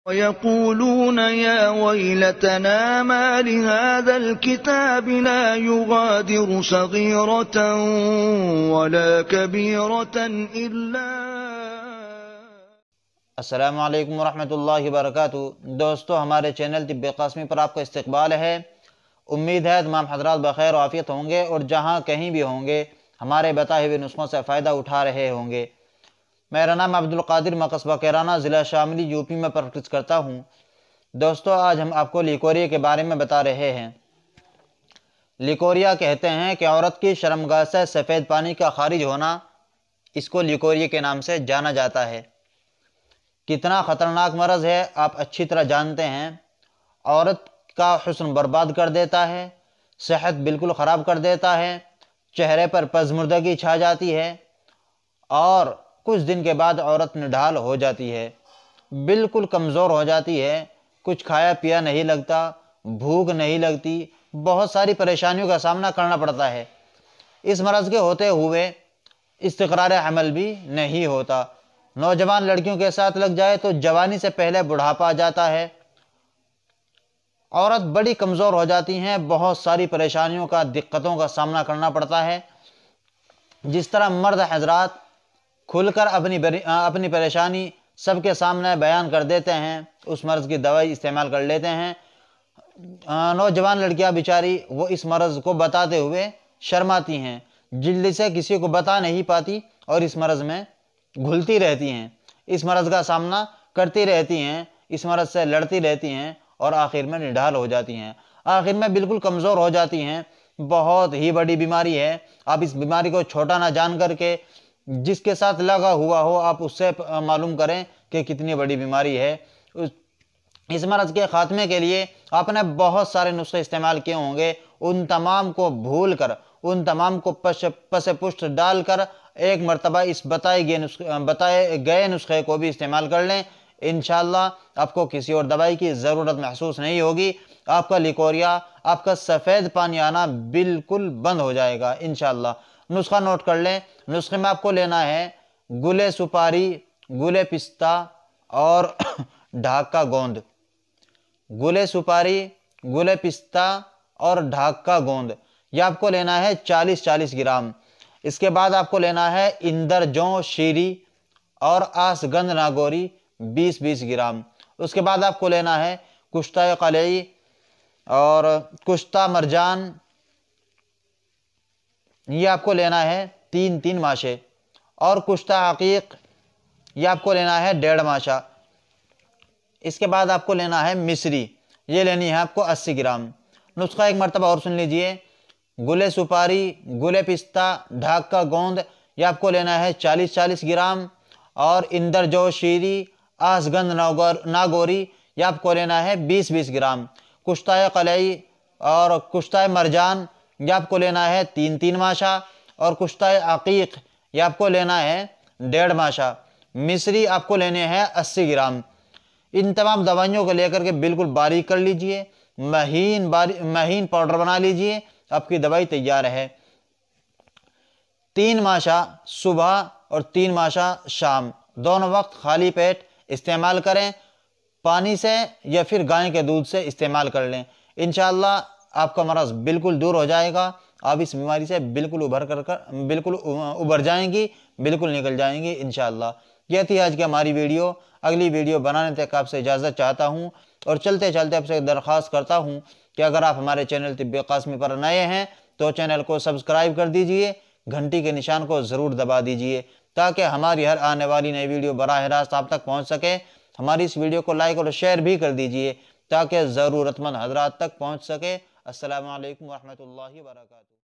वयक़ूलून या वैलतना मा लिहाज़ल किताबि ला युग़ादिरु सग़ीरतन वला कबीरतन इल्ला। अस्सलामु अलैकुम वरहमतुल्लाहि वबरकातुहू। दोस्तों, हमारे चैनल तिब्बे क़ास्मी पर आपका इस्तक़बाल है। उम्मीद है तमाम हज़रात बख़ैर आफ़ियत होंगे और जहाँ कहीं भी होंगे हमारे बताए हुए नुस्ख़ों से फ़ायदा उठा रहे होंगे। मेरा नाम अब्दुल qadir कस्बा कैराना ज़िला शामली यूपी में प्रैक्टिस करता हूँ। दोस्तों, आज हम आपको लिकोरिया के बारे में बता रहे हैं। लिकोरिया कहते हैं कि औरत की शर्मगाह से सफ़ेद पानी का खारिज होना, इसको लिकोरिया के नाम से जाना जाता है। कितना ख़तरनाक मरज़ है आप अच्छी तरह जानते हैं। औरत का हुस्न बर्बाद कर देता है, सेहत बिल्कुल ख़राब कर देता है, चेहरे पर पज़मुर्दगी छा जाती है और कुछ दिन के बाद औरत निढाल हो जाती है, बिल्कुल कमज़ोर हो जाती है, कुछ खाया पिया नहीं लगता, भूख नहीं लगती, बहुत सारी परेशानियों का सामना करना पड़ता है। इस मरज़ के होते हुए इस्तिक़रार अमल भी नहीं होता। नौजवान लड़कियों के साथ लग जाए तो जवानी से पहले बुढ़ापा आ जाता है। औरत बड़ी कमज़ोर हो जाती हैं, बहुत सारी परेशानियों का, दिक्कतों का सामना करना पड़ता है। जिस तरह मर्द हज़रात खुलकर अपनी परेशानी सबके सामने बयान कर देते हैं, उस मर्ज़ की दवाई इस्तेमाल कर लेते हैं, नौजवान लड़कियां बेचारी वो इस मर्ज़ को बताते हुए शर्माती हैं, जल्दी से किसी को बता नहीं पाती और इस मर्ज़ में घुलती रहती हैं, इस मर्ज़ का सामना करती रहती हैं, इस मर्ज़ से लड़ती रहती हैं और आखिर में निढाल हो जाती हैं, आखिर में बिल्कुल कमज़ोर हो जाती हैं। बहुत ही बड़ी बीमारी है। आप इस बीमारी को छोटा ना जान करके जिसके साथ लगा हुआ हो आप उससे मालूम करें कि कितनी बड़ी बीमारी है। इस मर्ज़ के ख़ात्मे के लिए आपने बहुत सारे नुस्खे इस्तेमाल किए होंगे, उन तमाम को भूल कर, उन तमाम को पसे पुष्ट डालकर एक मरतबा इस बताए गए नुस्खे को भी इस्तेमाल कर लें। इंशाअल्लाह आपको किसी और दवाई की ज़रूरत महसूस नहीं होगी। आपका लिकोरिया, आपका सफ़ेद पानी आना बिल्कुल बंद हो जाएगा इंशाअल्लाह। नुस्खा नोट कर लें। नुस्खे में आपको लेना है गुले सुपारी, गुले पिस्ता और ढाक का गोंद। गुले सुपारी, गुले पिस्ता और ढाक का गोंद, यह आपको लेना है 40-40 ग्राम। इसके बाद आपको लेना है इंदर जौ शीरी और आसगंध नागौरी 20-20 ग्राम। उसके बाद आपको लेना है कुश्ता कलई और कुश्ता मरजान, ये आपको लेना है 3-3 माशे, और कुश्ता हकीक ये आपको लेना है 1.5 माशा। इसके बाद आपको लेना है मिश्री, ये लेनी है आपको 80 ग्राम। नुस्खा एक मरतबा और सुन लीजिए। गुले सुपारी, गुले पिस्ता, ढाक का गोंद, ये आपको लेना है 40-40 ग्राम, और इंदर जो शीरी, आसगंध नागौरी, ये आपको लेना है 20-20 ग्राम। कुश्ता कलई और कुश्ता मरजान, ये आपको लेना है 3-3 माशा, और कुश्ता अकीक ये आपको लेना है 1.5 माशा। मिश्री आपको लेने हैं 80 ग्राम। इन तमाम दवाइयों को लेकर के बिल्कुल बारीक कर लीजिए, महीन पाउडर बना लीजिए, आपकी दवाई तैयार है। 3 माशा सुबह और 3 माशा शाम, दोनों वक्त खाली पेट इस्तेमाल करें। पानी से या फिर गाय के दूध से इस्तेमाल कर लें। इंशाअल्लाह आपका मरज़ बिल्कुल दूर हो जाएगा। आप इस बीमारी से बिल्कुल बिल्कुल उबर जाएंगी, बिल्कुल निकल जाएंगी इंशाअल्लाह। यह थी आज की हमारी वीडियो। अगली वीडियो बनाने तक आपसे इजाज़त चाहता हूँ और चलते चलते आपसे दरख्वास्त करता हूँ कि अगर आप हमारे चैनल तिब्बे क़ास्मी पर नए हैं तो चैनल को सब्सक्राइब कर दीजिए, घंटी के निशान को ज़रूर दबा दीजिए ताकि हमारी हर आने वाली नई वीडियो बराह रास्त आप तक पहुँच सके। हमारी इस वीडियो को लाइक और शेयर भी कर दीजिए ताकि ज़रूरतमंद हज़रात तक पहुँच सके। अस्सलामु अलैकुम वरहमतुल्लाहि वबरकातुहू।